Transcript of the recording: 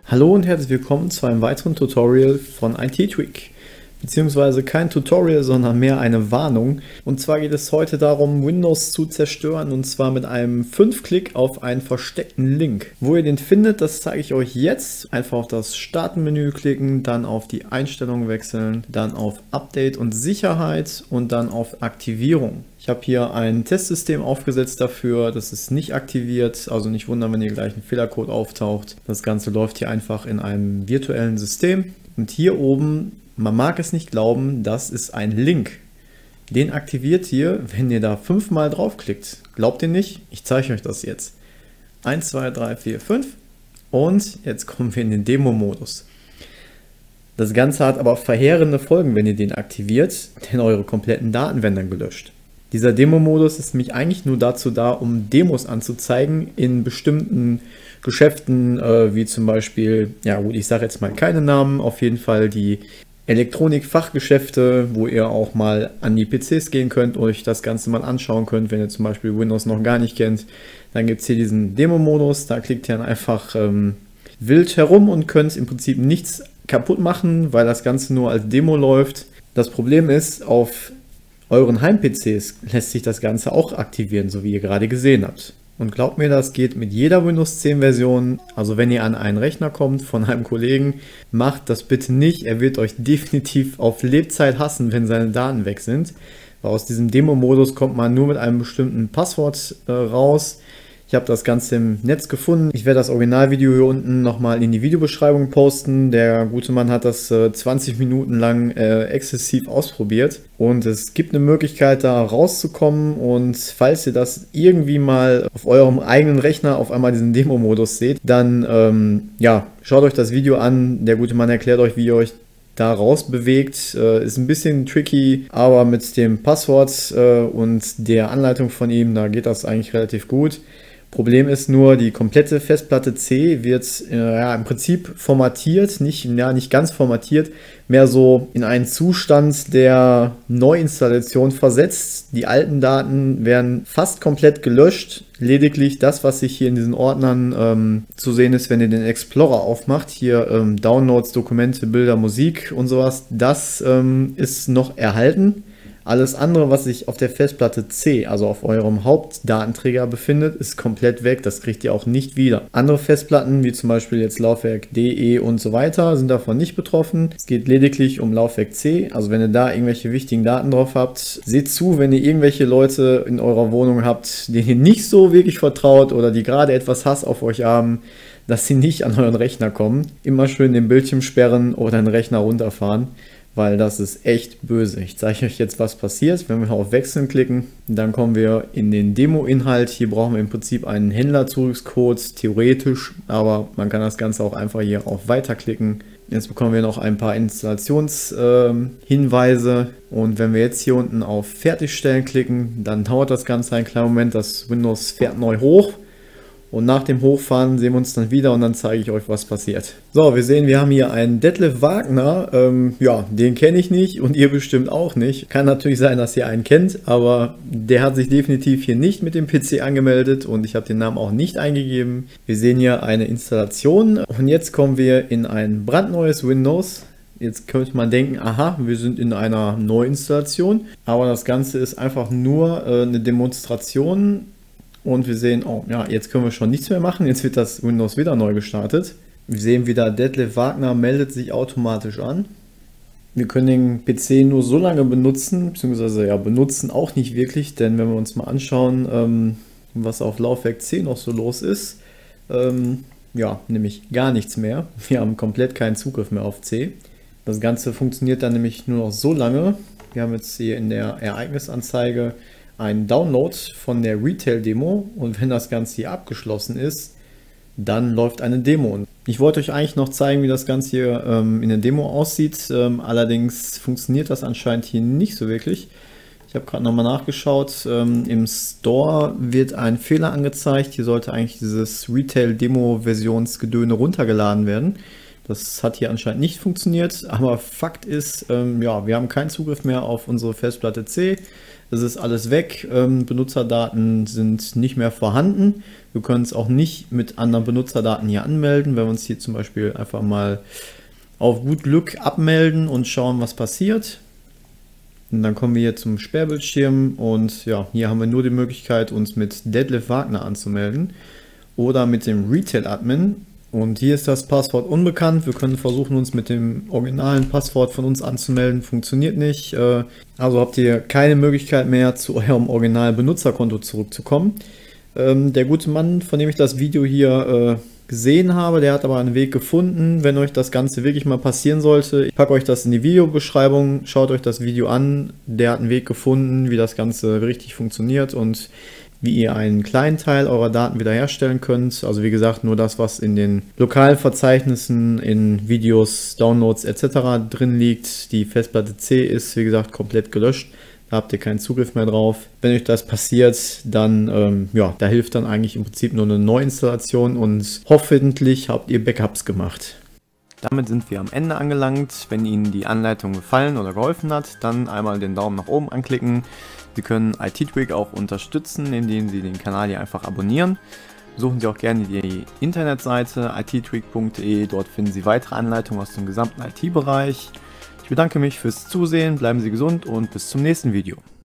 Hallo und herzlich willkommen zu einem weiteren Tutorial von IT-Tweak. Beziehungsweise kein Tutorial, sondern mehr eine Warnung. Und zwar geht es heute darum, Windows zu zerstören, und zwar mit einem 5-Klick auf einen versteckten Link. Wo ihr den findet, das zeige ich euch jetzt. Einfach auf das Starten-Menü klicken, dann auf die Einstellungen wechseln, dann auf Update und Sicherheit und dann auf Aktivierung. Ich habe hier ein Testsystem aufgesetzt dafür, das ist nicht aktiviert, also nicht wundern, wenn hier gleich ein Fehlercode auftaucht. Das Ganze läuft hier einfach in einem virtuellen System. Und hier oben, man mag es nicht glauben, das ist ein Link. Den aktiviert ihr, wenn ihr da 5-mal draufklickt. Glaubt ihr nicht? Ich zeige euch das jetzt. 1, 2, 3, 4, 5 und jetzt kommen wir in den Demo-Modus. Das Ganze hat aber verheerende Folgen, wenn ihr den aktiviert, denn eure kompletten Daten werden dann gelöscht. Dieser Demo-Modus ist nämlich eigentlich nur dazu da, um Demos anzuzeigen in bestimmten Geschäften, wie zum Beispiel, ja gut, ich sage jetzt mal keine Namen, auf jeden Fall die Elektronik-Fachgeschäfte, wo ihr auch mal an die PCs gehen könnt und euch das Ganze mal anschauen könnt, wenn ihr zum Beispiel Windows noch gar nicht kennt. Dann gibt es hier diesen Demo-Modus, da klickt ihr dann einfach wild herum und könnt im Prinzip nichts kaputt machen, weil das Ganze nur als Demo läuft. Das Problem ist, auf euren Heim-PCs lässt sich das Ganze auch aktivieren, so wie ihr gerade gesehen habt. Und glaubt mir, das geht mit jeder Windows 10 Version. Also wenn ihr an einen Rechner kommt von einem Kollegen, macht das bitte nicht. Er wird euch definitiv auf Lebzeit hassen, wenn seine Daten weg sind. Weil aus diesem Demo-Modus kommt man nur mit einem bestimmten Passwort raus. Ich habe das Ganze im Netz gefunden. Ich werde das Originalvideo hier unten nochmal in die Videobeschreibung posten. Der gute Mann hat das 20 Minuten lang exzessiv ausprobiert. Und es gibt eine Möglichkeit, da rauszukommen. Und falls ihr das irgendwie mal auf eurem eigenen Rechner auf einmal diesen Demo-Modus seht, dann ja, schaut euch das Video an. Der gute Mann erklärt euch, wie ihr euch da raus bewegt. Ist ein bisschen tricky, aber mit dem Passwort und der Anleitung von ihm, da geht das eigentlich relativ gut. Problem ist nur, die komplette Festplatte C wird ja, im Prinzip formatiert, nicht ganz formatiert, mehr so in einen Zustand der Neuinstallation versetzt. Die alten Daten werden fast komplett gelöscht. Lediglich das, was sich hier in diesen Ordnern zu sehen ist, wenn ihr den Explorer aufmacht, hier Downloads, Dokumente, Bilder, Musik und sowas, das ist noch erhalten. Alles andere, was sich auf der Festplatte C, also auf eurem Hauptdatenträger befindet, ist komplett weg. Das kriegt ihr auch nicht wieder. Andere Festplatten, wie zum Beispiel jetzt Laufwerk D, E und so weiter, sind davon nicht betroffen. Es geht lediglich um Laufwerk C. Also wenn ihr da irgendwelche wichtigen Daten drauf habt, seht zu, wenn ihr irgendwelche Leute in eurer Wohnung habt, denen ihr nicht so wirklich vertraut oder die gerade etwas Hass auf euch haben, dass sie nicht an euren Rechner kommen. Immer schön den Bildschirm sperren oder den Rechner runterfahren, weil das ist echt böse. Ich zeige euch jetzt, was passiert, wenn wir auf Wechseln klicken. Dann kommen wir in den Demo-Inhalt. Hier brauchen wir im Prinzip einen Händlerzugriffscode, theoretisch, aber man kann das Ganze auch einfach hier auf Weiter klicken. Jetzt bekommen wir noch ein paar Installationshinweise und wenn wir jetzt hier unten auf Fertigstellen klicken, dann dauert das Ganze einen kleinen Moment. Das Windows fährt neu hoch. Und nach dem Hochfahren sehen wir uns dann wieder und dann zeige ich euch, was passiert. So, wir sehen, wir haben hier einen Detlef Wagner. Ja, den kenne ich nicht und ihr bestimmt auch nicht. Kann natürlich sein, dass ihr einen kennt, aber der hat sich definitiv hier nicht mit dem PC angemeldet und ich habe den Namen auch nicht eingegeben. Wir sehen hier eine Installation und jetzt kommen wir in ein brandneues Windows. Jetzt könnte man denken, aha, wir sind in einer Neuinstallation, aber das Ganze ist einfach nur eine Demonstration. Und wir sehen, oh ja, jetzt können wir schon nichts mehr machen. Jetzt wird das Windows wieder neu gestartet. Wir sehen wieder, Detlef Wagner meldet sich automatisch an. Wir können den PC nur so lange benutzen, beziehungsweise ja, benutzen auch nicht wirklich, denn wenn wir uns mal anschauen, was auf Laufwerk C noch so los ist, ja, nämlich gar nichts mehr. Wir haben komplett keinen Zugriff mehr auf C. Das Ganze funktioniert dann nämlich nur noch so lange. Wir haben jetzt hier in der Ereignisanzeige einen Download von der Retail-Demo und wenn das Ganze hier abgeschlossen ist, dann läuft eine Demo. Ich wollte euch eigentlich noch zeigen, wie das Ganze hier in der Demo aussieht, allerdings funktioniert das anscheinend hier nicht so wirklich. Ich habe gerade nochmal nachgeschaut, im Store wird ein Fehler angezeigt, hier sollte eigentlich dieses Retail-Demo-Versionsgedöne runtergeladen werden. Das hat hier anscheinend nicht funktioniert, aber Fakt ist, ja, wir haben keinen Zugriff mehr auf unsere Festplatte C. Es ist alles weg, Benutzerdaten sind nicht mehr vorhanden. Wir können es auch nicht mit anderen Benutzerdaten hier anmelden. Wenn wir uns hier zum Beispiel einfach mal auf gut Glück abmelden und schauen, was passiert. Und dann kommen wir hier zum Sperrbildschirm und ja, hier haben wir nur die Möglichkeit, uns mit Detlef Wagner anzumelden oder mit dem Retail-Admin. Und hier ist das Passwort unbekannt. Wir können versuchen, uns mit dem originalen Passwort von uns anzumelden. Funktioniert nicht. Also habt ihr keine Möglichkeit mehr, zu eurem originalen Benutzerkonto zurückzukommen. Der gute Mann, von dem ich das Video hier gesehen habe, der hat aber einen Weg gefunden. Wenn euch das Ganze wirklich mal passieren sollte, ich packe euch das in die Videobeschreibung, schaut euch das Video an. Der hat einen Weg gefunden, wie das Ganze richtig funktioniert und wie ihr einen kleinen Teil eurer Daten wiederherstellen könnt. Also wie gesagt, nur das, was in den lokalen Verzeichnissen, in Videos, Downloads etc. drin liegt. Die Festplatte C ist, wie gesagt, komplett gelöscht. Da habt ihr keinen Zugriff mehr drauf. Wenn euch das passiert, dann, ja, da hilft dann eigentlich im Prinzip nur eine Neuinstallation und hoffentlich habt ihr Backups gemacht. Damit sind wir am Ende angelangt. Wenn Ihnen die Anleitung gefallen oder geholfen hat, dann einmal den Daumen nach oben anklicken. Sie können IT-Tweak auch unterstützen, indem Sie den Kanal hier einfach abonnieren. Besuchen Sie auch gerne die Internetseite ittweak.de. Dort finden Sie weitere Anleitungen aus dem gesamten IT-Bereich. Ich bedanke mich fürs Zusehen, bleiben Sie gesund und bis zum nächsten Video.